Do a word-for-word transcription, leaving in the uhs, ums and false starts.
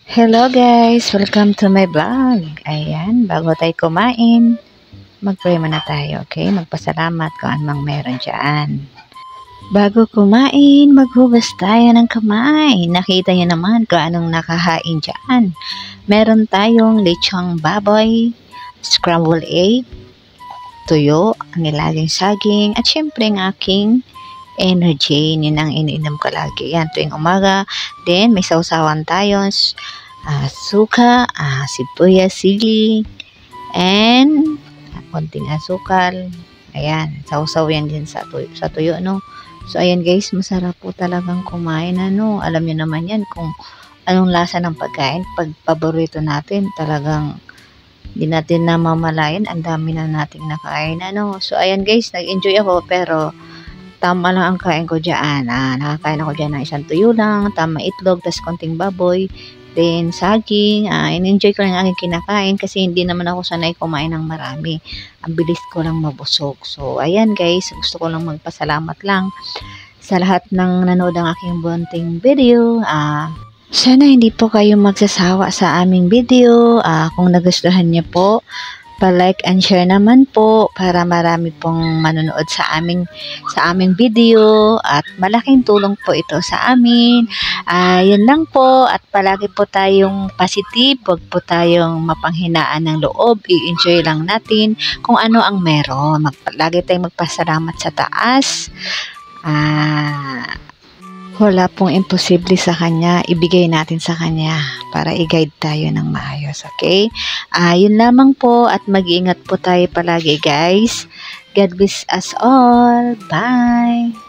Hello guys! Welcome to my vlog. Ayan, bago tayo kumain, mag-pray muna tayo, okay? Magpasalamat kung anong meron dyan. Bago kumain, maghugas tayo ng kamay. Nakita niyo naman kung anong nakahain dyan. Meron tayong lechong baboy, scrambled egg, tuyo, nilaging saging, at syempre ng aking energy. Yun ang iniinom ko lagi. Yan, tuwing umaga. Then, may sausawan tayo. Uh, suka, uh, sibuyas, sili, and uh, konting asukal. Ayan, sausaw yan din sa tuyo, sa tuyo, no? So, ayan guys, masarap po talagang kumain, ano? Alam niyo naman yan kung anong lasa ng pagkain. Pag paborito natin, talagang hindi natin namamalayan. Ang dami na nating nakain, ano? So, ayan guys, nag-enjoy ako, pero tama lang ang kain ko dyan. Ah, nakakain ako dyan ng isang tuyo lang, tama itlog, tas konting baboy, then saging. Ah, in-enjoy ko lang ang aking kinakain kasi hindi naman ako sanay kumain ng marami. Ang bilis ko lang mabusog. So, ayan guys, gusto ko lang magpasalamat lang sa lahat ng nanood ng aking bunting video. Ah, sana hindi po kayo magsasawa sa aming video. Ah, kung nagustuhan niyo po, pa-like and share naman po para marami pong manonood sa aming sa aming video at malaking tulong po ito sa amin. Ah, yun lang po at palagi po tayong positive, wag po tayong mapanghinaan ng loob. I-enjoy lang natin kung ano ang meron. Mag, lagi tayong magpasalamat sa taas. Ah, wala pong imposible sa Kanya, ibigay natin sa Kanya para i-guide tayo ng maayos, okay? Ah, yun lamang po at mag-iingat po tayo palagi guys. God bless us all. Bye!